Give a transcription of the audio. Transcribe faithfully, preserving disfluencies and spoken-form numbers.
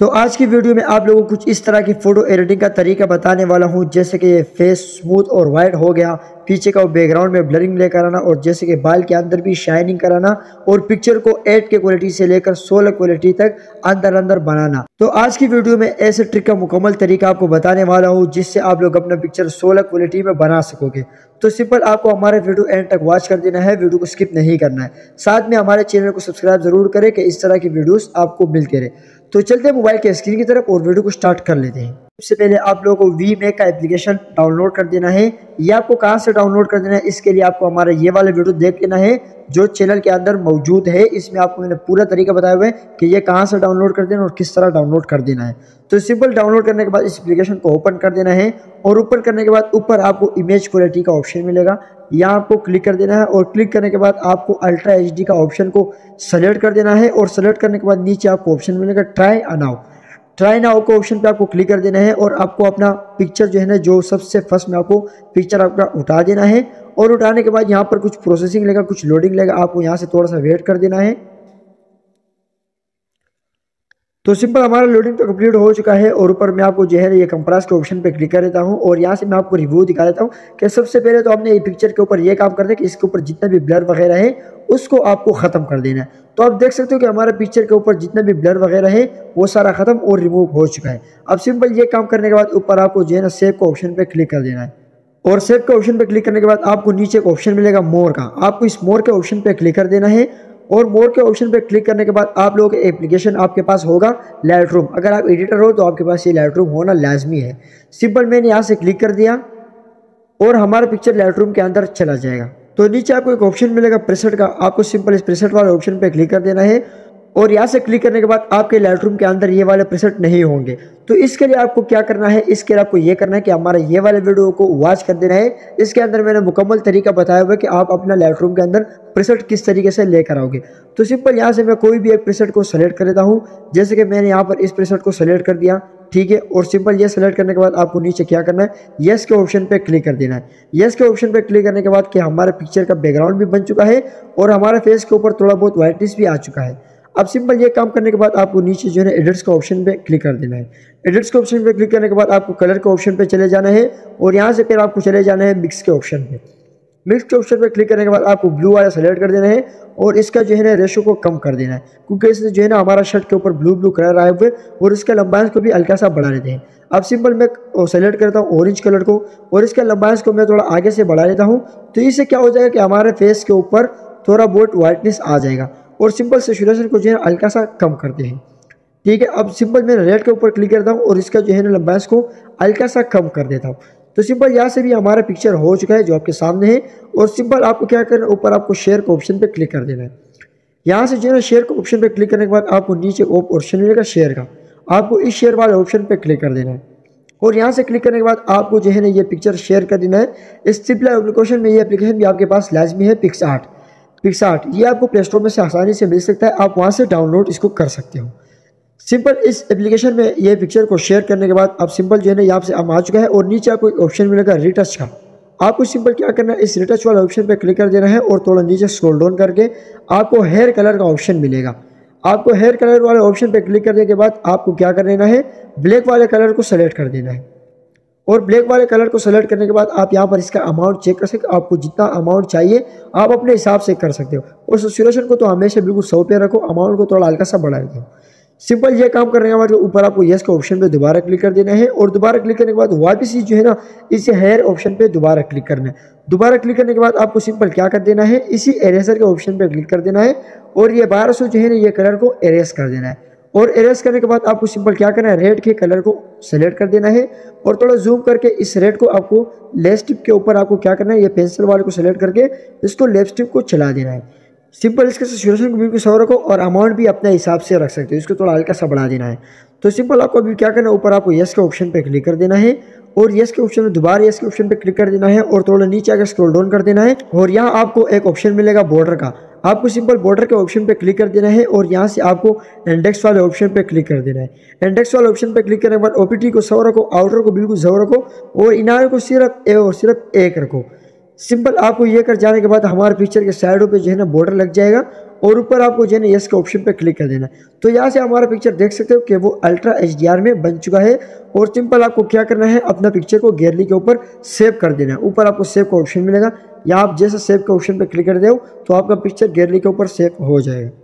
तो आज की वीडियो में आप लोगों को कुछ इस तरह की फ़ोटो एडिटिंग का तरीका बताने वाला हूं, जैसे कि ये फेस स्मूथ और वाइट हो गया, पीछे का बैकग्राउंड में ब्लरिंग लेकर आना, और जैसे कि बाल के अंदर भी शाइनिंग कराना, और पिक्चर को एट के क्वालिटी से लेकर सोलह क्वालिटी तक अंदर अंदर बनाना। तो आज की वीडियो में ऐसे ट्रिक का मुकम्मल तरीका आपको बताने वाला हूँ जिससे आप लोग अपना पिक्चर सोलह क्वालिटी में बना सकोगे। तो सिंपल आपको हमारे वीडियो एंड तक वॉच कर देना है, वीडियो को स्किप नहीं करना है। साथ में हमारे चैनल को सब्सक्राइब जरूर करें कि इस तरह की वीडियोस आपको मिलते रहे। तो चलते हैं मोबाइल के स्क्रीन की तरफ और वीडियो को स्टार्ट कर लेते हैं। सबसे पहले आप लोगों को वी मेक का एप्लीकेशन डाउनलोड कर देना है। ये आपको कहाँ से डाउनलोड कर देना है, इसके लिए आपको हमारा ये वाला वीडियो देख लेना है जो चैनल के अंदर मौजूद है। इसमें आपको मैंने पूरा तरीका बताया हुआ है कि ये कहाँ से डाउनलोड कर देना और किस तरह डाउनलोड कर देना है। तो सिंपल डाउनलोड करने के बाद इस एप्लीकेशन को ओपन कर देना है, और ओपन करने के बाद ऊपर आपको इमेज क्वालिटी का ऑप्शन मिलेगा, यहाँ आपको क्लिक कर देना है। और क्लिक करने के बाद आपको अल्ट्रा एच डी का ऑप्शन को सेलेक्ट कर देना है, और सेलेक्ट करने के बाद नीचे आपको ऑप्शन मिलेगा ट्राई नाउ। ट्राई नाउ के ऑप्शन पे आपको क्लिक कर देना है, और आपको अपना पिक्चर जो है ना, जो सबसे फर्स्ट में आपको पिक्चर आपका उठा देना है। और उठाने के बाद यहाँ पर कुछ प्रोसेसिंग लेगा, कुछ लोडिंग लेगा, आपको यहाँ से थोड़ा सा वेट कर देना है। तो सिंपल हमारा लोडिंग तो कंप्लीट हो चुका है, और ऊपर मैं आपको जो है ये कंप्रेस के ऑप्शन पे क्लिक कर देता हूँ, और यहाँ से मैं आपको रिव्यू दिखा देता हूँ कि सबसे पहले तो आपने ये पिक्चर के ऊपर ये काम करना है कि इसके ऊपर जितना भी ब्लर वगैरह है उसको आपको ख़त्म कर देना है। तो आप देख सकते हो कि हमारे पिक्चर के ऊपर जितना भी ब्लर वगैरह है वो सारा खत्म और रिमूव हो चुका है। अब सिंपल ये काम करने के बाद ऊपर आपको जो है ना सेव के ऑप्शन पे क्लिक कर देना है, और सेव के ऑप्शन पे क्लिक करने के बाद आपको नीचे एक ऑप्शन मिलेगा मोर का, आपको इस मोर के ऑप्शन पे क्लिक कर देना है। और मोर के ऑप्शन पे क्लिक करने के बाद आप लोगों के एप्लीकेशन आपके पास होगा लाइटरूम। अगर आप एडिटर हो तो आपके पास ये लाइटरूम होना लाजमी है। सिंपल मैंने यहाँ से क्लिक कर दिया और हमारा पिक्चर लाइटरूम के अंदर चला जाएगा। तो नीचे आपको एक ऑप्शन मिलेगा प्रेसेट का, आपको सिंपल इस प्रेसेट वाले ऑप्शन पे क्लिक कर देना है, और यहाँ से क्लिक करने के बाद आपके लाइटरूम के अंदर ये वाले प्रेसेट नहीं होंगे। तो इसके लिए आपको क्या करना है, इसके लिए आपको ये करना है कि हमारा ये वाले वीडियो को वॉच कर देना है। इसके अंदर मैंने मुकम्मल तरीका बताया हुआ है कि आप अपना लाइटरूम के अंदर प्रेसेट किस तरीके से लेकर आओगे। तो सिंपल यहाँ से मैं कोई भी एक प्रेसेट को सेलेक्ट कर लेता हूँ, जैसे कि मैंने यहाँ पर इस प्रेसेट को सेलेक्ट कर दिया, ठीक है। और सिंपल ये सेलेक्ट करने के बाद आपको नीचे क्या करना है, येस के ऑप्शन पे क्लिक कर देना है। येस के ऑप्शन पे क्लिक करने के बाद कि हमारे पिक्चर का बैकग्राउंड भी बन चुका है और हमारे फेस के ऊपर थोड़ा बहुत वाइटनेस भी आ चुका है। अब सिंपल ये काम करने के बाद आपको नीचे जो है एडिट्स का ऑप्शन पे क्लिक कर देना है। एडिट्स के ऑप्शन पे क्लिक करने के बाद आपको कलर के ऑप्शन पे चले जाना है, और यहाँ से फिर आपको चले जाना है मिक्स के ऑप्शन पे। मिक्स के ऑप्शन पे क्लिक करने के बाद आपको ब्लू वाला सेलेक्ट कर देना है, और इसका जो है ना रेशो को कम कर देना है, क्योंकि इससे जो है ना हमारा शर्ट के ऊपर ब्लू ब्लू कलर आए हुए, और इसके लंबाई को भी हल्का सा बढ़ा लेते हैं। अब सिंपल मैं सेलेक्ट करता हूँ ऑरेंज कलर को, और इसके लंबाई को मैं थोड़ा आगे से बढ़ा लेता हूँ। तो इससे क्या हो जाएगा कि हमारे फेस के ऊपर थोड़ा बहुत वाइटनेस आ जाएगा, और सिंपल सेचुरेशन को जो है हल्का सा कम करते हैं, ठीक है। अब सिंपल मैं रेड के ऊपर क्लिक करता हूँ, और इसका जो है ना लंबाई को हल्का सा कम कर देता हूँ। तो सिंपल यहाँ से भी हमारा पिक्चर हो चुका है जो आपके सामने है। और सिंपल आपको क्या करना है, ऊपर आपको शेयर के ऑप्शन पे क्लिक कर देना है। यहाँ से जो है ना शेयर के ऑप्शन पे क्लिक करने के बाद आपको नीचे ऑप्शन मिलेगा शेयर का, आपको इस शेयर वाले ऑप्शन पे क्लिक कर देना है। और यहाँ से क्लिक करने के बाद आपको जो है ना ये पिक्चर शेयर कर देना है। इस सिंपल एप्लीकेशन में, ये एप्लीकेशन भी आपके पास लाजमी है, पिक्सआर्ट। पिक्सआर्ट ये आपको प्ले स्टोर में से आसानी से मिल सकता है, आप वहाँ से डाउनलोड इसको कर सकते हो। सिंपल इस एप्लीकेशन में ये पिक्चर को शेयर करने के बाद अब सिंपल जो है ना यहाँ से अब आ चुका है, और नीचे आपको एक ऑप्शन मिलेगा रिटच का। आपको सिंपल क्या करना है, इस रिटच वाले ऑप्शन पे क्लिक कर देना है, और थोड़ा नीचे स्क्रॉल डाउन करके आपको हेयर कलर का ऑप्शन मिलेगा। आपको हेयर कलर वाले ऑप्शन पे क्लिक करने के बाद आपको क्या कर देना है, ब्लैक वाले कलर को सेलेक्ट कर देना है। और ब्लैक वाले कलर को सेलेक्ट करने के बाद आप यहाँ पर इसका अमाउंट चेक कर सकते हो, आपको जितना अमाउंट चाहिए आप अपने हिसाब से कर सकते हो। और सेचुरेशन को तो हमेशा बिल्कुल सौ पे रखो, अमाउंट को थोड़ा हल्का सा बढ़ा दो। सिंपल ये काम करने के बाद ऊपर आपको येस के ऑप्शन पे दोबारा क्लिक कर देना है, और दोबारा क्लिक करने के बाद वापस ही जो है ना इसे हेयर ऑप्शन पे दोबारा क्लिक करना है। दोबारा क्लिक करने के बाद आपको सिंपल क्या कर देना है, इसी एरेजर के ऑप्शन पे क्लिक कर देना है, और ये बारह सौ जो है ना ये कलर को एरेज कर देना है। और एरेज करने के बाद आपको सिंपल क्या करना है, रेड के कलर को सेलेक्ट कर देना है, और थोड़ा जूम करके इस रेड को आपको लेफ्ट टिप के ऊपर आपको क्या करना है, ये पेंसिल वाले को सेलेक्ट करके इसको लेफ्ट टिप को चला देना है। सिंपल इसके सेचुरेशन को बिल्कुल सौ रखो, और अमाउंट भी अपने हिसाब से रख सकते हो, इसको थोड़ा हल्का सा बढ़ा देना है। तो सिंपल आपको अभी क्या करना है, ऊपर आपको येस के ऑप्शन पे क्लिक कर देना है, और येस के ऑप्शन में दोबारा येस के ऑप्शन पे क्लिक कर देना है, और थोड़ा नीचे आकर स्क्रॉल डाउन कर देना है। और यहाँ आपको एक ऑप्शन मिलेगा बॉर्डर का, आपको सिंपल बॉर्डर के ऑप्शन पे क्लिक कर देना है, और यहाँ से आपको इंडेक्स वाले ऑप्शन पे क्लिक कर देना है। इंडेक्स वाले ऑप्शन पे क्लिक करने के बाद ओपीटी को सौ रखो, आउटर को बिल्कुल सौ रखो, और इनार को सिर्फ ए और सिर्फ एक रखो। सिंपल आपको ये कर जाने के बाद हमारे पिक्चर के साइडों पे जो है ना बॉर्डर लग जाएगा, और ऊपर आपको जो है ना यस के ऑप्शन पे क्लिक कर देना है। तो यहाँ से हमारा पिक्चर देख सकते हो कि वो अल्ट्रा एच डी आर में बन चुका है। और सिंपल आपको क्या करना है, अपना पिक्चर को गैलरी के ऊपर सेव कर देना है। ऊपर आपको सेव का ऑप्शन मिलेगा, या आप जैसे सेव के ऑप्शन पे क्लिक कर दो तो आपका पिक्चर गैलरी के ऊपर सेव हो जाएगा।